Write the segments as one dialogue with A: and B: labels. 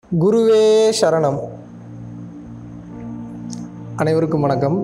A: குருவே சரணம். அனைவருக்கும் வணக்கம்.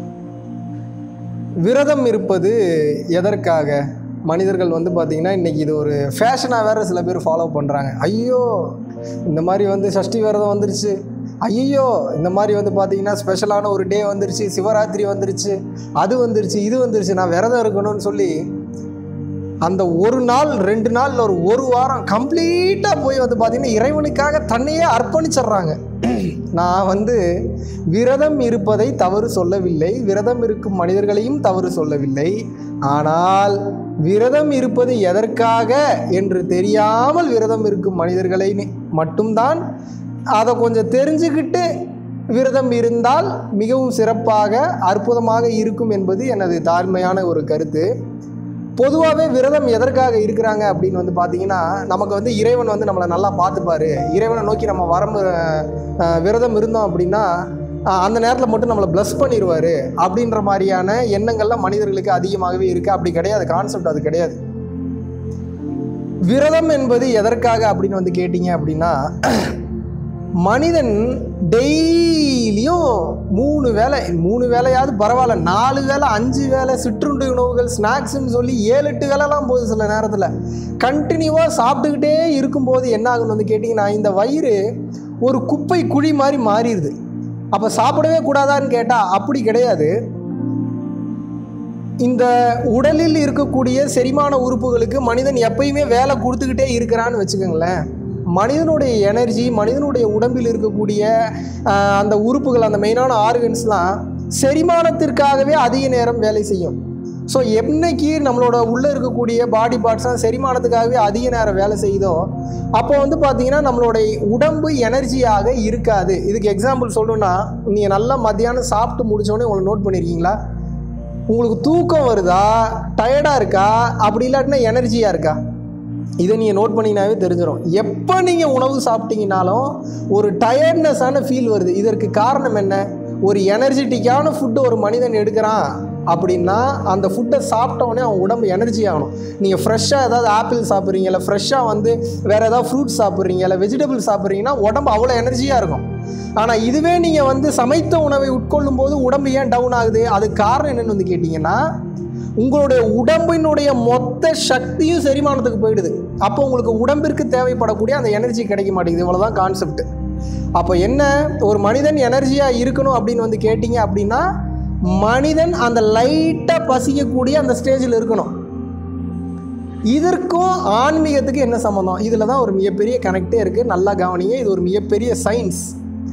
A: விரதம் இருப்பது எதற்காக? மனிதர்கள் பார்த்திங்கன்னா இன்றைக்கி இது ஒரு ஃபேஷனாக வேறு சில பேர் ஃபாலோ பண்ணுறாங்க. ஐயோ இந்த மாதிரி சஷ்டி விரதம் வந்துருச்சு, ஐயோ இந்த மாதிரி பார்த்திங்கன்னா ஸ்பெஷலான ஒரு டே வந்துருச்சு, சிவராத்திரி வந்துருச்சு, அது வந்துருச்சு, இது வந்துருச்சு, நான் விரதம் இருக்கணும்னு சொல்லி அந்த ஒரு நாள் 2 நாள் ஒரு வாரம் கம்ப்ளீட்டாக போய் பார்த்திங்கன்னா இறைவனுக்காக தன்னையே அர்ப்பணிச்சிட்றாங்க. நான் விரதம் இருப்பதை தவறு சொல்லவில்லை, விரதம் இருக்கும் மனிதர்களையும் தவறு சொல்லவில்லை. ஆனால் விரதம் இருப்பது எதற்காக என்று தெரியாமல் விரதம் இருக்கும் மனிதர்களை மட்டும்தான் அதை கொஞ்சம் தெரிஞ்சுக்கிட்டு விரதம் இருந்தால் மிகவும் சிறப்பாக அற்புதமாக இருக்கும் என்பது எனது தாழ்மையான ஒரு கருத்து. பொதுவாகவே விரதம் எதற்காக இருக்கிறாங்க அப்படின்னு பார்த்தீங்கன்னா, நமக்கு இறைவன் நம்மளை நல்லா பார்த்துப்பார், இறைவனை நோக்கி நம்ம விரதம் இருந்தோம் அப்படின்னா அந்த நேரத்தில் மட்டும் நம்மளை ப்ளஸ் பண்ணிடுவார் அப்படின்ற மாதிரியான எண்ணங்கள்லாம் மனிதர்களுக்கு அதிகமாகவே இருக்குது. அப்படி கிடையாது, கான்செப்ட் அது கிடையாது. விரதம் என்பது எதற்காக அப்படின்னு கேட்டிங்க அப்படின்னா, மனிதன் டெய்லியும் 3 வேளையாவது பரவாயில்ல, 4 வேளை 5 வேளை சிற்றுண்டி உணவுகள் ஸ்நாக்ஸ்ன்னு சொல்லி 7-8 வேளைலாம் போகுது. சில நேரத்தில் கண்டினியூவாக சாப்பிட்டுக்கிட்டே இருக்கும்போது என்ன ஆகுன்னு கேட்டிங்கன்னா, இந்த வயிறு ஒரு குப்பை குழி மாதிரி மாறிடுது. அப்போ சாப்பிடவே கூடாதான்னு கேட்டால் அப்படி கிடையாது. இந்த உடலில் இருக்கக்கூடிய செரிமான உறுப்புகளுக்கு மனிதன் எப்பயுமே வேலை கொடுத்துக்கிட்டே இருக்கிறான்னு வச்சுக்கோங்களேன். மனிதனுடைய எனர்ஜி, மனிதனுடைய உடம்பில் இருக்கக்கூடிய அந்த உறுப்புகள், அந்த மெயினான ஆர்கன்ஸ்லாம் செரிமானத்திற்காகவே அதிக நேரம் வேலை செய்யும். ஸோ என்னைக்கு நம்மளோட உள்ளே இருக்கக்கூடிய பாடி பார்ட்ஸ்லாம் செரிமானத்துக்காகவே அதிக நேரம் வேலை செய்யுதோ அப்போ பார்த்திங்கன்னா நம்மளுடைய உடம்பு எனர்ஜியாக இருக்காது. இதுக்கு எக்ஸாம்பிள் சொல்லணுன்னா, நீங்கள் நல்லா மத்தியானம் சாப்பிட்டு முடித்தோடனே உங்களுக்கு நோட் பண்ணியிருக்கீங்களா? உங்களுக்கு தூக்கம் வருதா, டயர்டாக இருக்கா, அப்படி இல்லாட்டினா எனர்ஜியாக இருக்கா? இதை நீங்கள் நோட் பண்ணிங்கனாவே தெரிஞ்சிடும். எப்போ நீங்கள் உணவு சாப்பிட்டீங்கனாலும் ஒரு டயர்ட்னஸான ஃபீல் வருது. இதற்கு காரணம் என்ன? ஒரு எனர்ஜெட்டிக்கான ஃபுட்டு ஒரு மனிதன் எடுக்கிறான் அப்படின்னா அந்த ஃபுட்டை சாப்பிட்டோன்னே அவன் உடம்பு எனர்ஜி ஆகணும். நீங்கள் ஃப்ரெஷ்ஷாக ஏதாவது ஆப்பிள் சாப்பிட்றீங்க, இல்லை ஃப்ரெஷ்ஷாக வேறு ஏதாவது ஃப்ரூட்ஸ் சாப்பிட்றீங்க, இல்லை வெஜிடபிள் சாப்பிட்றீங்கன்னா உடம்பு அவ்வளோ எனர்ஜியாக இருக்கும். ஆனால் இதுவே நீங்கள் சமைத்த உணவை உட்கொள்ளும் போது உடம்பு ஏன் டவுன் ஆகுது? அதுக்கு காரணம் என்னென்னு கேட்டிங்கன்னா, உங்களுடைய உடம்பினுடைய மொத்த சக்தியும் செரிமானத்துக்கு போயிடுது. அப்போ உங்களுக்கு உடம்பிற்கு தேவைப்படக்கூடிய அந்த எனர்ஜி கிடைக்க மாட்டேங்குது. இவ்வளோதான் கான்செப்ட். அப்போ என்ன, ஒரு மனிதன் எனர்ஜியாக இருக்கணும் அப்படின்னு கேட்டிங்க அப்படின்னா, மனிதன் அந்த லைட்டாக பசிக்கக்கூடிய அந்த ஸ்டேஜில் இருக்கணும். இதற்கும் ஆன்மீகத்துக்கு என்ன சம்மந்தம்? இதில் தான் ஒரு மிகப்பெரிய கனெக்டே இருக்குது. நல்லா கவனிங்க, இது ஒரு மிகப்பெரிய சயின்ஸ்.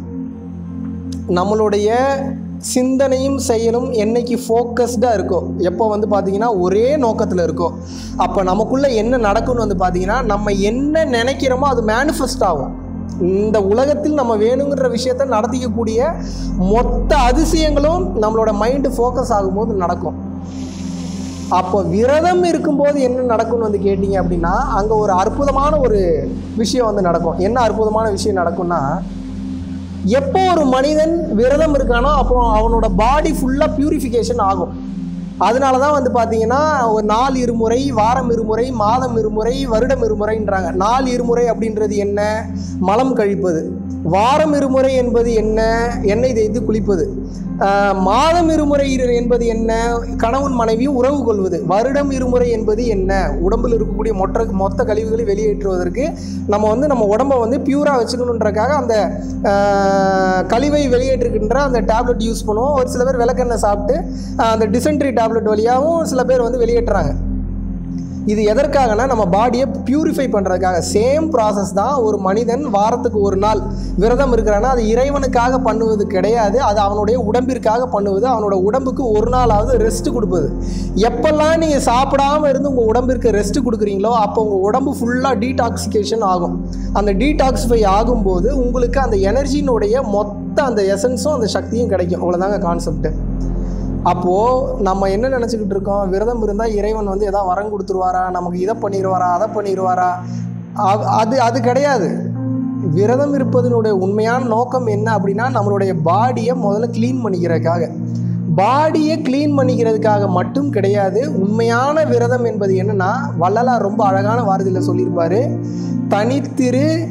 A: நம்மளுடைய சிந்தனையும் செயலும் என்னைக்கு ஃபோக்கஸ்டாக இருக்கோ, எப்போ பார்த்திங்கன்னா ஒரே நோக்கத்தில் இருக்கோ, அப்போ நமக்குள்ளே என்ன நடக்கும்னு பார்த்திங்கன்னா, நம்ம என்ன நினைக்கிறோமோ அது மேனிஃபெஸ்ட் ஆகும். இந்த உலகத்தில் நம்ம வேணுங்கிற விஷயத்தை நடத்திக்கக்கூடிய மொத்த அதிசயங்களும் நம்மளோட மைண்டு ஃபோக்கஸ் ஆகும்போது நடக்கும். அப்போ விரதம் இருக்கும்போது என்ன நடக்கும்னு கேட்டிங்க அப்படின்னா, அங்கே ஒரு அற்புதமான ஒரு விஷயம் நடக்கும். என்ன அற்புதமான விஷயம் நடக்கும்னா, எப்போ ஒரு மனிதன் விரதம் இருக்கானோ அப்போ அவனோட பாடி ஃபுல்லாக பியூரிஃபிகேஷன் ஆகும். அதனால தான் பார்த்திங்கன்னா ஒரு நாள் இருமுறை, வாரம் இருமுறை, மாதம் இருமுறை, வருடம் இருமுறைன்றாங்க. நாள் இருமுறை அப்படின்றது என்ன? மலம் கழிப்பது. வாரம் இருமுறை என்பது என்ன? எண்ணெய் தேய்த்து குளிப்பது. மாதம் இருமுறை என்பது என்ன? கணவன் மனைவியும் உறவு கொள்வது. வருடம் இருமுறை என்பது என்ன? உடம்பில் இருக்கக்கூடிய மொத்த கழிவுகளை வெளியேற்றுவதற்கு நம்ம உடம்பை பியூராக வச்சுக்கணுன்றக்காக அந்த கழிவை வெளியேற்றுகின்ற அந்த டேப்லெட் யூஸ் பண்ணுவோம். ஒரு சில பேர் விளக்கெண்ணெய் சாப்பிட்டு அந்த டிசென்ட்ரி டேப்லெட் வழியாகவும் சில பேர் வெளியேற்றுறாங்க. இது எதற்காகனா நம்ம பாடியை பியூரிஃபை பண்ணுறதுக்காக. சேம் ப்ராசஸ் தான். ஒரு மனிதன் வாரத்துக்கு ஒரு நாள் விரதம் இருக்கிறான்னா அது இறைவனுக்காக பண்ணுவது கிடையாது, அது அவனுடைய உடம்பிற்காக பண்ணுவது. அவனோட உடம்புக்கு ஒரு நாளாவது ரெஸ்ட் கொடுப்பது. எப்பெல்லாம் நீங்கள் சாப்பிடாமல் இருந்து உங்கள் உடம்பிற்கு ரெஸ்ட் கொடுக்குறீங்களோ அப்போ உங்கள் உடம்பு ஃபுல்லாக டீடாக்சிகேஷன் ஆகும். அந்த டீடாக்சிஃபை ஆகும்போது உங்களுக்கு அந்த எனர்ஜியினுடைய மொத்த அந்த எசன்ஸும் அந்த சக்தியும் கிடைக்கும். அவ்வளோதாங்க கான்செப்ட்டு. அப்போது நம்ம என்ன நினச்சிக்கிட்டு இருக்கோம், விரதம் இருந்தால் இறைவன் எதாவது வரம் கொடுத்துருவாரா, நமக்கு இதை பண்ணிடுவாரா, அதை பண்ணிடுவாரா? அது கிடையாது. விரதம் இருப்பதனுடைய உண்மையான நோக்கம் என்ன அப்படின்னா, நம்மளுடைய பாடியை முதல்ல க்ளீன் பண்ணிக்கிறதுக்காக. பாடியை க்ளீன் பண்ணிக்கிறதுக்காக மட்டும் கிடையாது. உண்மையான விரதம் என்பது என்னென்னா, வள்ளலார் ரொம்ப அழகான வார்த்தையில் சொல்லியிருப்பார், தனித்திரு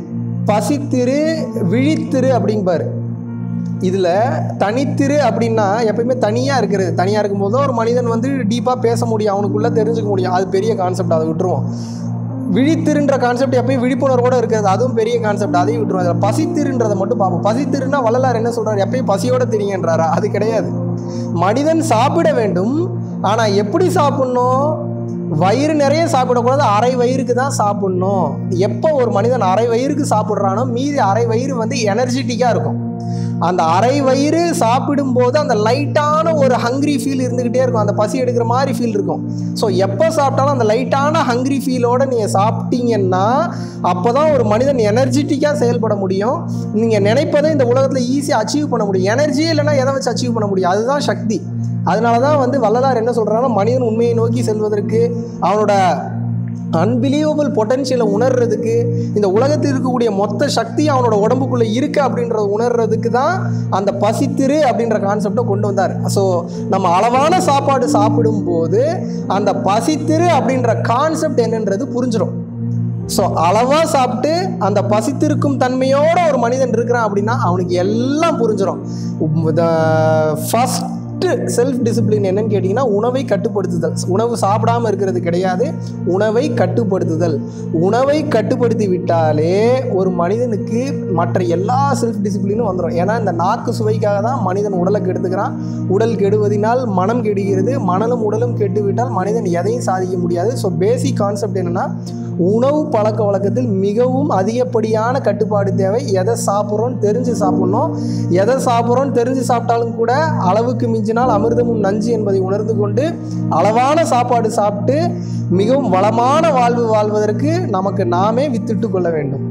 A: பசித்திரு, விழித்திரு அப்படிம்பாரு. இதில் தனித்திரு அப்படின்னா எப்பயுமே தனியாக இருக்கிறது. தனியாக இருக்கும்போது தான் ஒரு மனிதன் வந்து டீப்பாக பேச முடியும், அவனுக்குள்ளே தெரிஞ்சுக்க முடியும். அது பெரிய கான்செப்ட், அதை விட்டுருவோம். விழித்திருன்ற கான்செப்ட் எப்பயும் விழிப்புணர்வோடு இருக்கிறது, அதுவும் பெரிய கான்செப்ட், அதையும் விட்டுருவோம். அதில் பசித்திருன்றதை மட்டும் பார்ப்போம். பசித்திருன்னா வள்ளலார் என்ன சொல்கிறார்? எப்பயும் பசியோடு தெரியுன்றாரா? அது கிடையாது. மனிதன் சாப்பிட வேண்டும், ஆனால் எப்படி சாப்பிட்ணும்? வயிறு நிறைய சாப்பிடக்கூடாது, அரை வயிறுக்கு தான் சாப்பிட்ணும். எப்போ ஒரு மனிதன் அரை வயிறுக்கு சாப்பிட்றானோ மீதி அரை வயிறு வந்து எனர்ஜெட்டிக்காக இருக்கும். அந்த அரை வயிறு சாப்பிடும்போது அந்த லைட்டான ஒரு ஹங்க்ரி ஃபீல் இருந்துக்கிட்டே இருக்கும், அந்த பசி எடுக்கிற மாதிரி ஃபீல் இருக்கும். ஸோ எப்போ சாப்பிட்டாலும் அந்த லைட்டான ஹங்க்ரி ஃபீலோடு நீங்கள் சாப்பிட்டீங்கன்னா அப்போ தான் ஒரு மனிதன் எனர்ஜெட்டிக்காக செயல்பட முடியும். நீங்கள் நினைப்பதை இந்த உலகத்தில் ஈஸியாக அச்சீவ் பண்ண முடியும். எனர்ஜியே இல்லைன்னா எதை வச்சு அச்சீவ் பண்ண முடியும்? அதுதான் சக்தி. அதனால தான் வந்து வள்ளலார் என்ன சொல்கிறாங்கன்னா, மனிதன் உண்மையை நோக்கி செல்வதற்கு, அவனோட அன்பிலீவபிள் பொட்டன்ஷியலை உணர்றதுக்கு, இந்த உலகத்தில் இருக்கக்கூடிய மொத்த சக்தி அவனோட உடம்புக்குள்ளே இருக்குது அப்படின்றத உணர்றதுக்கு தான் அந்த பசித்திரு அப்படின்ற கான்செப்டை கொண்டு வந்தார். ஸோ நம்ம அளவான சாப்பாடு சாப்பிடும்போது அந்த பசித்திரு அப்படின்ற கான்செப்ட் என்னன்றது புரிஞ்சிடும். ஸோ அளவாக சாப்பிட்டு அந்த பசித்திருக்கும் தன்மையோடு ஒரு மனிதன் இருக்கிறான் அப்படின்னா அவனுக்கு எல்லாம் புரிஞ்சிடும். ஃபஸ்ட் செல்ஃப் டிசிப்ளின் என்னன்னு கேட்டிங்கன்னா, உணவை கட்டுப்படுத்துதல். உணவு சாப்பிடாமல் இருக்கிறது கிடையாது, உணவை கட்டுப்படுத்துதல். உணவை கட்டுப்படுத்தி விட்டாலே ஒரு மனிதனுக்கு மற்ற எல்லா செல்ஃப் டிசிப்ளினும் வந்துடும். ஏன்னா இந்த நாக்கு சுவைக்காக தான் மனிதன் உடலை கெடுத்துக்கிறான். உடல் கெடுவதினால் மனம் கெடுகிறது, மனலும் உடலும் கெட்டுவிட்டால் மனிதன் எதையும் சாதிக்க முடியாது. ஸோ பேசிக் கான்செப்ட் என்னென்னா, உணவு பழக்க வழக்கத்தில் மிகவும் அதிகப்படியான கட்டுப்பாடு தேவை. எதை சாப்பிட்றோன்னு தெரிஞ்சு சாப்பிட்ணும். எதை சாப்பிட்றோன்னு தெரிஞ்சு சாப்பிட்டாலும் கூட அளவுக்கு மிஞ்சினால் அமிர்தமும் நஞ்சு என்பதை உணர்ந்து கொண்டு அளவான சாப்பாடு சாப்பிட்டு மிகவும் வளமான வாழ்வு வாழ்வதற்கு நமக்கு நாமே வித்திட்டு கொள்ள வேண்டும்.